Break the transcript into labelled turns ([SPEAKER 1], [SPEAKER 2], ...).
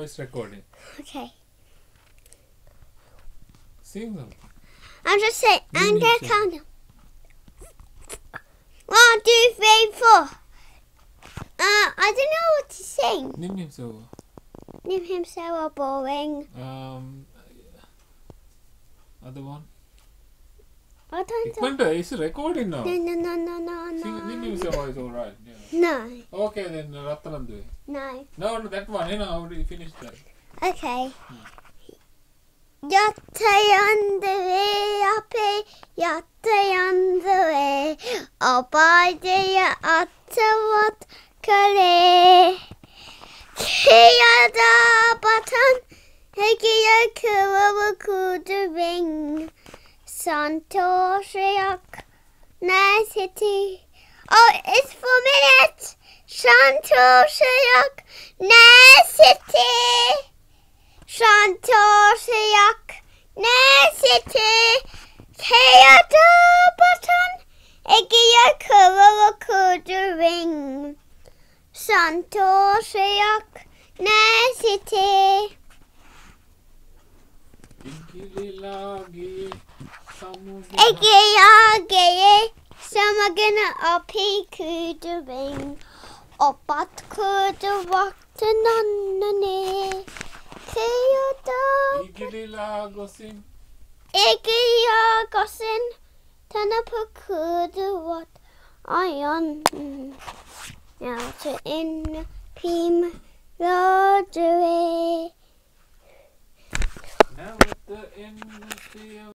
[SPEAKER 1] Voice recording.
[SPEAKER 2] Okay.
[SPEAKER 1] Sing them.
[SPEAKER 2] I'm just saying. I'm going to count them. 1, 2, 3, 4. I don't know what to sing.
[SPEAKER 1] Nim nim so.
[SPEAKER 2] Nim him so boring.
[SPEAKER 1] Other one.
[SPEAKER 2] I don't know.
[SPEAKER 1] Ikmanda, it's recording now.
[SPEAKER 2] No.
[SPEAKER 1] Sing nim nim so is alright. Yeah.
[SPEAKER 2] No.
[SPEAKER 1] Okay, then Ratharan duwe.
[SPEAKER 2] No.
[SPEAKER 1] No, that one. You know, I already finished that.
[SPEAKER 2] Okay. Yatte on the way, uppy, yatte on the way. Oh, by the what kale. Kia da button, Hikia Kura could ring. Santoshiak, nice city. Oh, it's 4 minutes. Santoshiak, nice city. Santoshiak, nice city. Kia da button, Hikia Kura could ring. Santoshiak, nice city. Egeyage, samagana opi kudu ring. Opat kudu wakta nannane. Kiyada.
[SPEAKER 1] Igililagosin.
[SPEAKER 2] Egeyagosin. Tanapu kudu what ion. Now to in pim duwe.
[SPEAKER 1] Now at the end of the